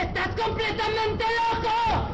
¡Estás completamente loco!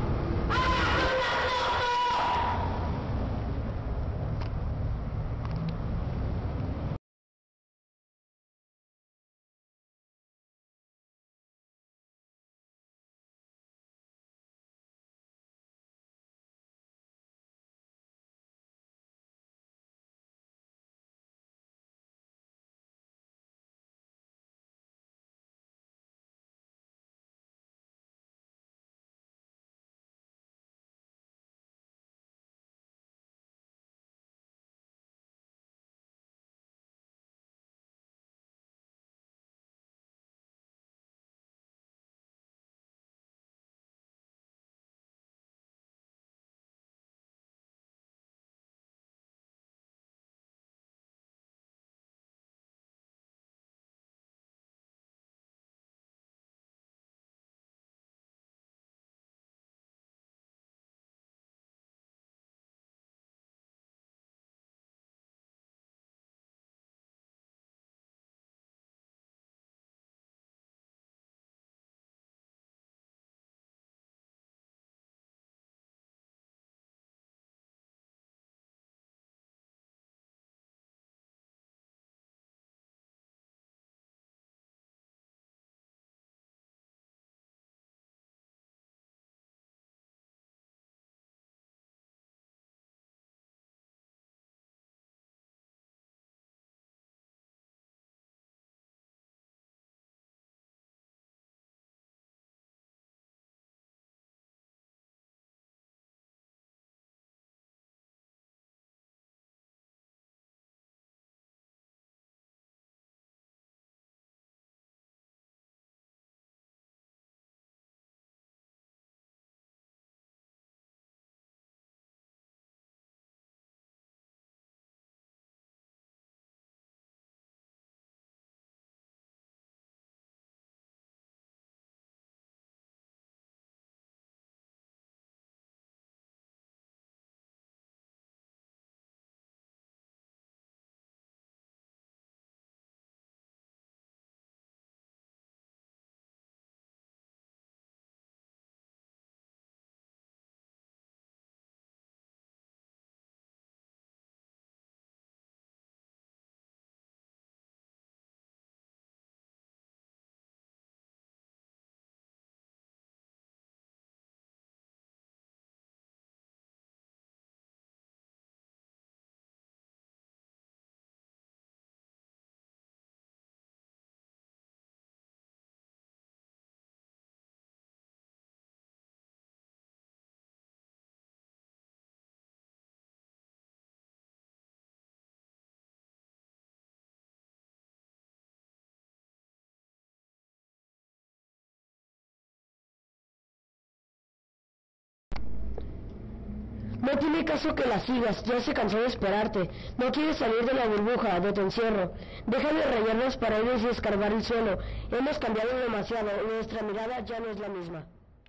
No tiene caso que la sigas, ya se cansó de esperarte. No quieres salir de la burbuja, de tu encierro. Deja de rayar las paredes y escarbar el suelo. Hemos cambiado demasiado, nuestra mirada ya no es la misma.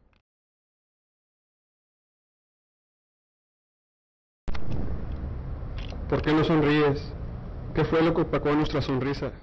¿Por qué no sonríes? ¿Qué fue lo que opacó nuestra sonrisa?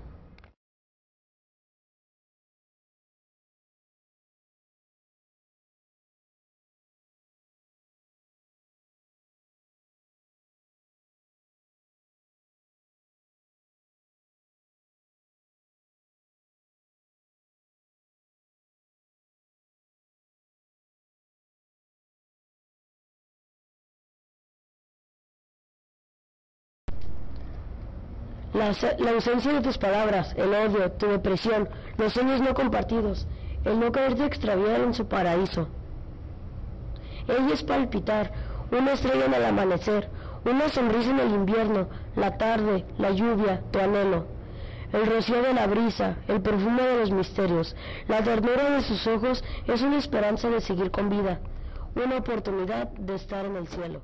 La ausencia de tus palabras, el odio, tu depresión, los sueños no compartidos, el no quererte extraviar en su paraíso. Ella es palpitar, una estrella en el amanecer, una sonrisa en el invierno, la tarde, la lluvia, tu anhelo. El rocío de la brisa, el perfume de los misterios, la ternura de sus ojos es una esperanza de seguir con vida, una oportunidad de estar en el cielo.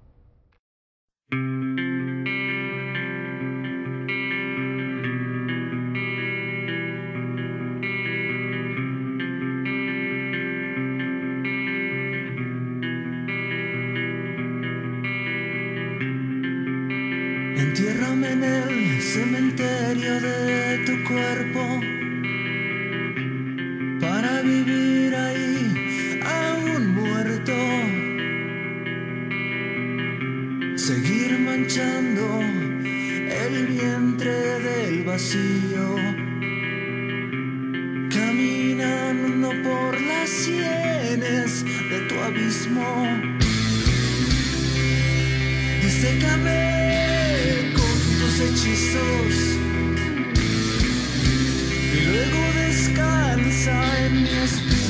Entiérrame en el cementerio de tu cuerpo para vivir ahí vacío, caminando por las sienes de tu abismo. Disécame con tus hechizos y luego descansa en mi espíritu.